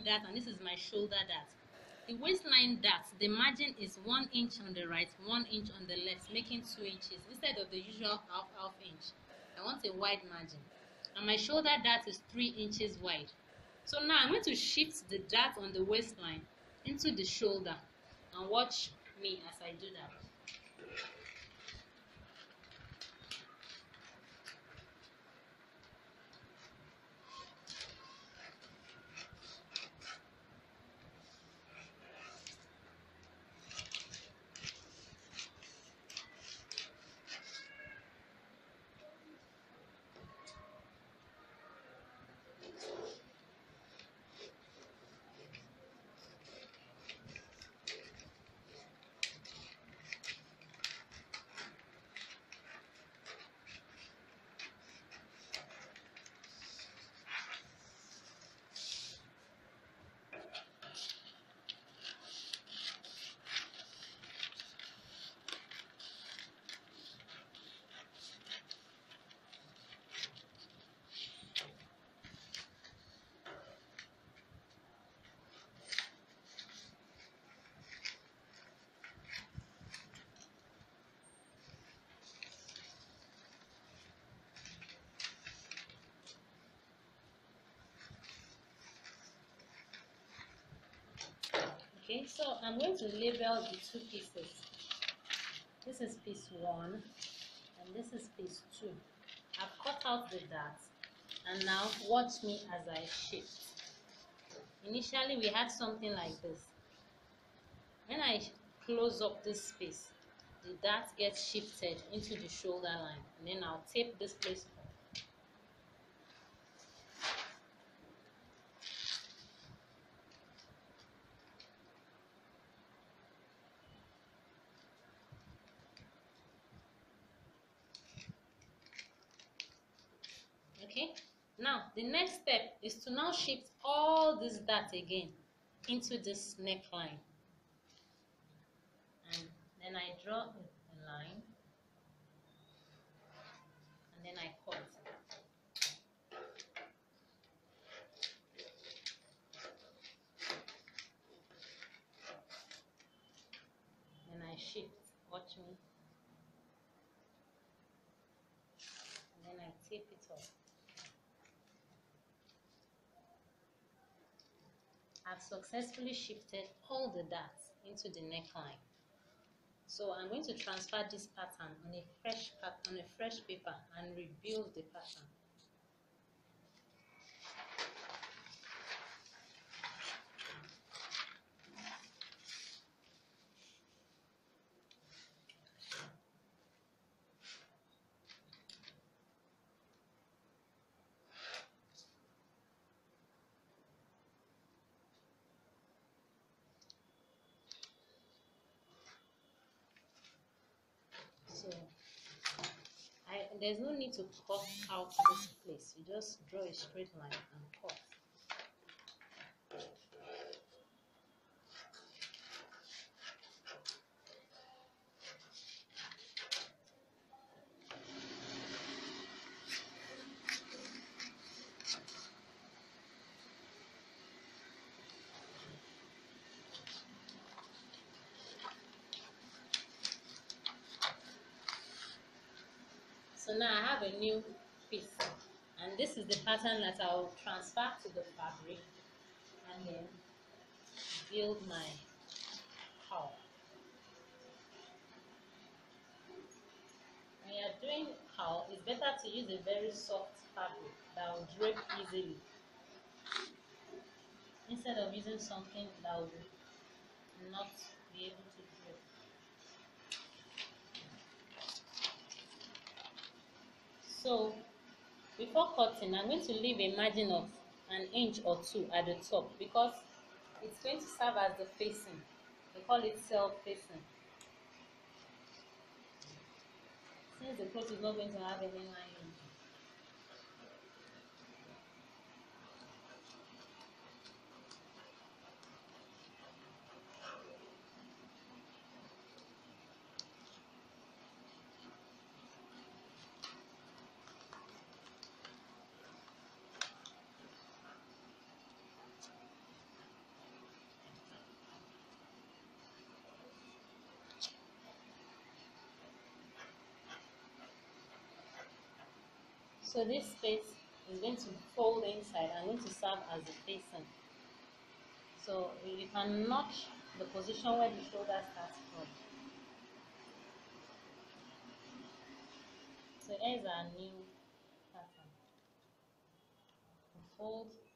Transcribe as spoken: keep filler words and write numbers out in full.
dart and this is my shoulder dart. The waistline dart, the margin is one inch on the right, one inch on the left, making two inches instead of the usual half half inch. I want a wide margin. And my shoulder dart is three inches wide. So now I'm going to shift the dart on the waistline into the shoulder and watch me as I do that. Okay, so I'm going to label the two pieces. This is piece one and this is piece two. I've cut out the dart and now watch me as I shift. Initially we had something like this. When I close up this space, the dart gets shifted into the shoulder line and then I'll tape this place up. Okay, now the next step is to now shift all this dart again into this neckline. And then I draw a line and then I cut. Then I shift, watch me. And then I tape it up. I've successfully shifted all the darts into the neckline. So I'm going to transfer this pattern on a fresh pat on a fresh paper and rebuild the pattern. So I, there's no need to cut out this place. You just draw a straight line and cut. So now I have a new piece, and this is the pattern that I will transfer to the fabric and then build my cowl. When you are doing cowl, it's better to use a very soft fabric that will drape easily instead of using something that will not be able to drape. So before cutting, I'm going to leave a margin of an inch or two at the top because it's going to serve as the facing. They call it self-facing. Since the cloth is not going to have any lining. So this space is going to fold inside and going to serve as the facing. So you can notch the position where the shoulder starts from. So here's our new pattern. Fold